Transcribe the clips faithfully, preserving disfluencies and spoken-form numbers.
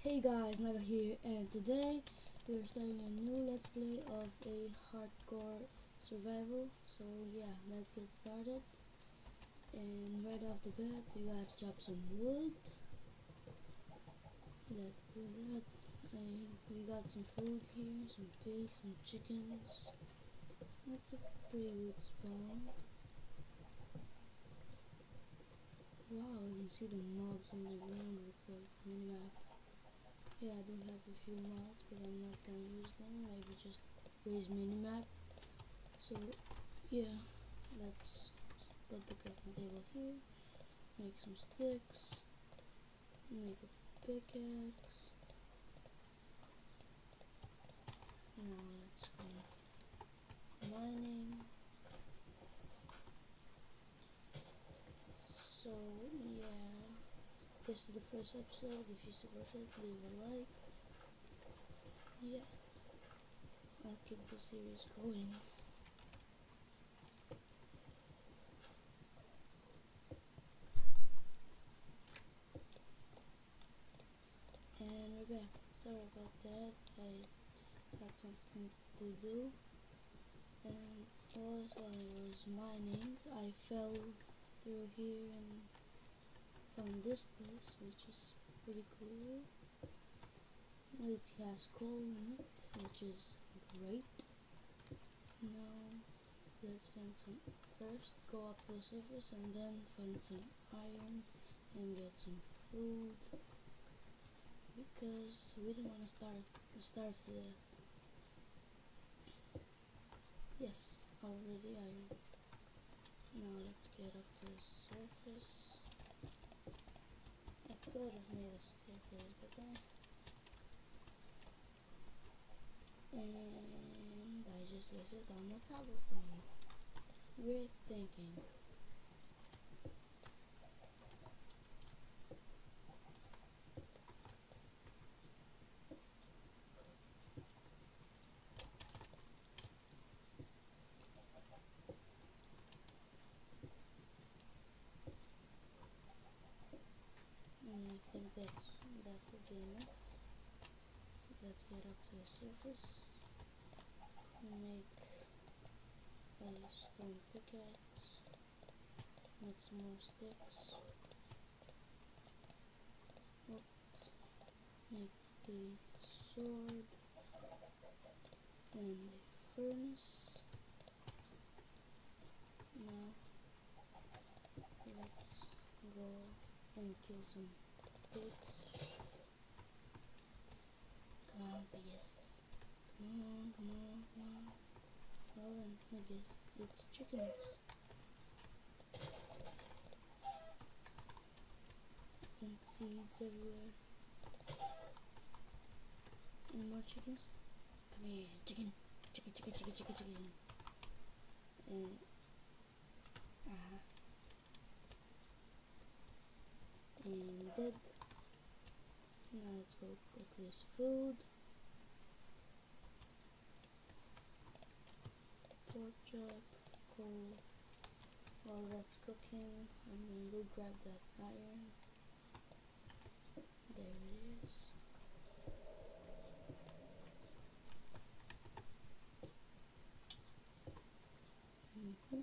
Hey guys, Naga here, and today we are starting a new let's play of a hardcore survival. So yeah, let's get started. And right off the bat, we gotta chop some wood. Let's do that. And we got some food here, some pigs, some chickens. That's a pretty good spawn. Wow, you can see the mobs on the ground with the minimap. Yeah, I do have a few mods, but I'm not gonna use them. Maybe just raise minimap. So yeah, let's put the crafting table here. Make some sticks. Make a pickaxe. Now let's go mining. So yeah, this is the first episode. If you support it, leave a like. Yeah, I'll keep the series going. And we're back. Sorry about that. I had something to do, and also I was mining. I fell through here and found this place, which is pretty cool. It has coal in it, which is great. Now let's find some. First, go up to the surface and then find some iron and get some food, because we don't want to starve starve to death. Yes, already iron. Now let's get up to the surface. I could have made a staircase, but then and I just wasted all my cobblestone. Great thinking. And I think that's that would be enough. Let's get up to the surface. Make a stone pickaxe. Make some more sticks. Oops. Make a sword and a furnace. Now let's go and kill some pigs. Come on, piggies. Come on, come on, come on. Well then, I guess it's chickens. And seeds everywhere. Any more chickens? Come here, chicken. Chicken, chicken, chicken, chicken, chicken. And uh-huh. And dead. Now let's go cook this food. Pork chop, coal. While that's cooking, I'm gonna go grab that iron. There it is. Mm-hmm.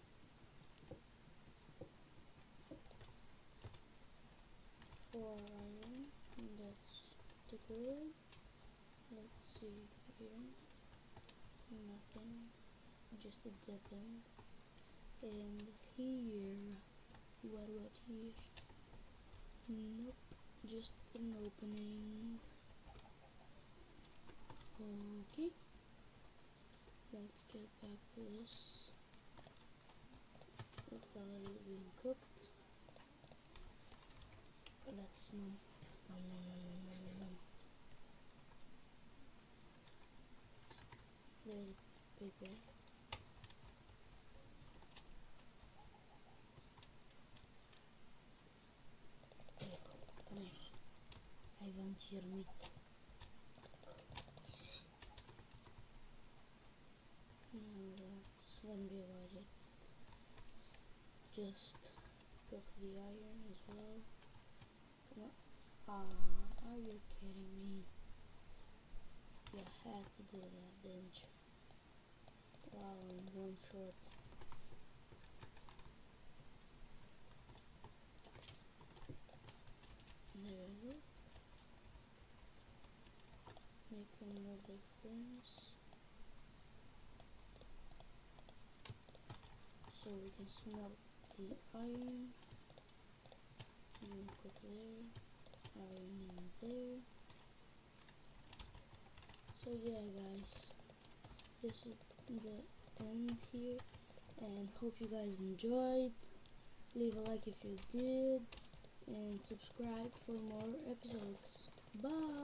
Four iron. That's pretty good. Let's see here. Nothing. Just a dead end. And here. What about here? Nope. Just an opening. Okay. Let's get back to this. Looks like it is being cooked. Let's nom. Nom nom nom nom nom nom. There's a pig there. Hey, come here. I want your meat. Now that's gonna be about it. Just cook the iron as well. Come on. Ah, are you kidding me? You had to do that, didn't you? Wow, in one shot. There we go. Make another furnace. So we can smelt the iron. And then put there. Iron in there. So yeah guys, this is the end here, and hope you guys enjoyed. Leave a like if you did, and subscribe for more episodes. Bye.